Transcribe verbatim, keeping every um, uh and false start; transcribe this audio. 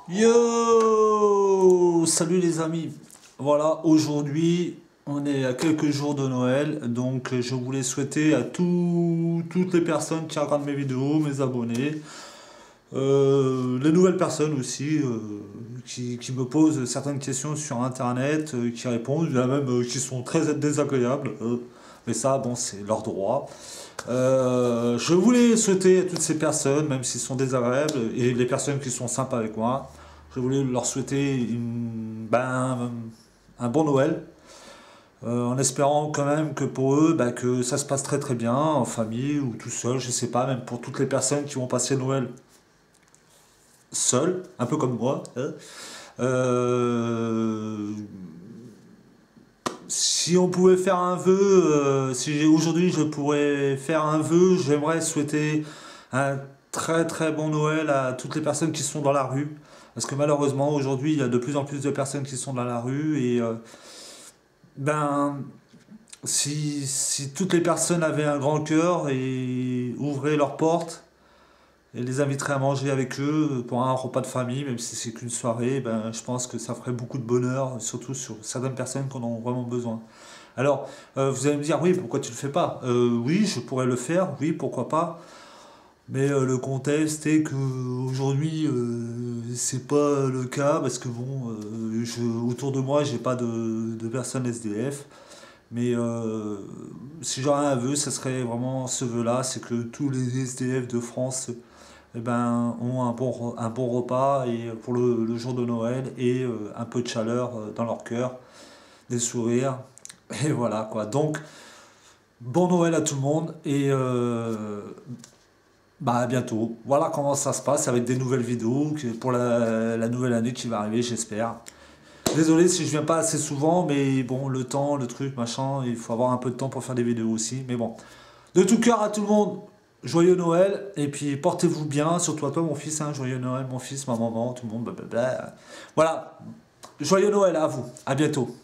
Yo! Salut les amis. Voilà, aujourd'hui, on est à quelques jours de Noël, donc je voulais souhaiter à tout- toutes les personnes qui regardent mes vidéos, mes abonnés, euh, les nouvelles personnes aussi, euh, qui, qui me posent certaines questions sur Internet, euh, qui répondent, il y en a même euh, qui sont très désagréables, euh, mais ça, bon, c'est leur droit. Euh, je voulais souhaiter à toutes ces personnes, même s'ils sont désagréables, et les personnes qui sont sympas avec moi, je voulais leur souhaiter une, ben, un bon Noël, euh, en espérant quand même que pour eux, ben, que ça se passe très très bien, en famille ou tout seul, je sais pas, même pour toutes les personnes qui vont passer Noël seules, un peu comme moi. Hein. Euh, Si on pouvait faire un vœu, euh, si j'ai- aujourd'hui je pourrais faire un vœu, j'aimerais souhaiter un très très bon Noël à toutes les personnes qui sont dans la rue. Parce que malheureusement aujourd'hui il y a de plus en plus de personnes qui sont dans la rue et euh, ben si, si toutes les personnes avaient un grand cœur et ouvraient leurs portes et les inviteraient à manger avec eux pour un repas de famille, même si c'est qu'une soirée, ben je pense que ça ferait beaucoup de bonheur, surtout sur certaines personnes qui en ont vraiment besoin. Alors, euh, vous allez me dire, oui, pourquoi tu le fais pas? Euh, Oui, je pourrais le faire, oui, pourquoi pas. Mais euh, le contexte est que aujourd'hui, euh, c'est pas le cas parce que bon, euh, je, autour de moi, j'ai pas de, de personnes S D F. Mais euh, si j'aurais un vœu, ce serait vraiment ce vœu-là, c'est que tous les S D F de France, eh ben, ont un bon, re- un bon repas et pour le, le jour de Noël et euh, un peu de chaleur euh, dans leur cœur, des sourires. Et voilà quoi. Donc, bon Noël à tout le monde et euh, bah à bientôt. Voilà comment ça se passe avec des nouvelles vidéos que- pour la, la nouvelle année qui va arriver, j'espère. Désolé si je viens pas assez souvent, mais bon, le temps, le truc, machin, il faut avoir un peu de temps pour faire des vidéos aussi. Mais bon, de tout cœur à tout le monde, joyeux Noël et puis portez-vous bien, surtout à toi mon fils, hein, joyeux Noël mon fils, ma maman, tout le monde, blablabla. Voilà, joyeux Noël à vous, à bientôt.